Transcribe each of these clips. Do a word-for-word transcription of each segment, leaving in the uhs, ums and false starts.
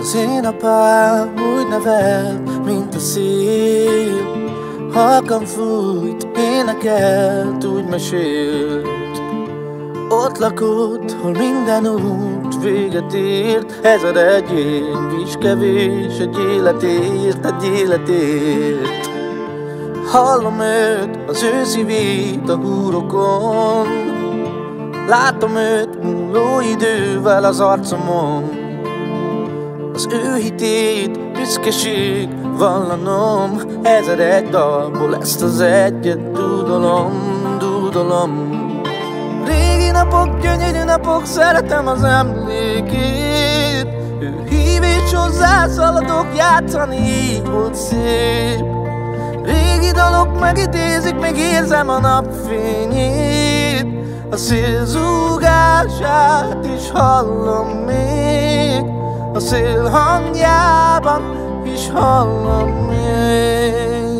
Az én apám úgy nevelt, mint a szél. Halkan fújt, énekelt, úgy mesélt. Ott lakott, hol minden út véget ért. Ezer egy év is kevés egy életért, egy életért. Hallom őt, az ő szívét a húrokon. Látom őt múló idővel az arcomon. Az ő hitét, büszkeség vallanom. Ezer egy dalból ezt az egyet dúdolom, dúdolom. Régi napok, gyönyörű napok, szeretem az emlékét. Ő hív és hozzá szaladok, játszani így volt szép. Régi dalok megidézik, még érzem a napfényét. A szél zúgását is hallom még. A szél hangjában is hallom még.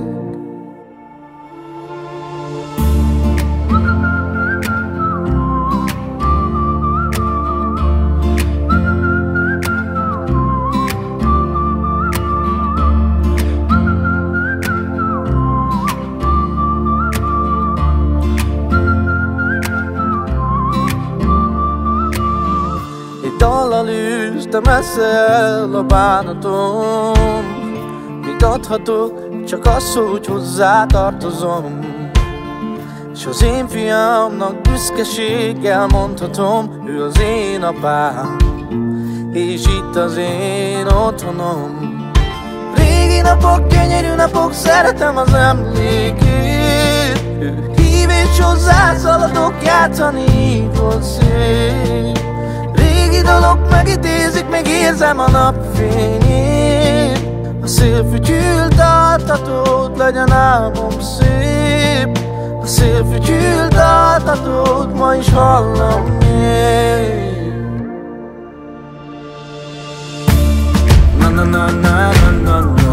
Dallal űztem eszel a bánatom. Mit adhatok, csak az, hogy hozzá tartozom. S az én fiamnak büszkeséggel mondhatom, ő az én apám, és itt az én otthonom. Régi napok, gyönyörű napok, szeretem az emlékét. Ő hív és hozzá szaladok, játszani így volt szép. Régi dalok megidézik, még érzem a napfényét. A szél fütyült altatót, legyen álmom szép. A szél fütyült altatót, ma is hallom még. Na na na na na na.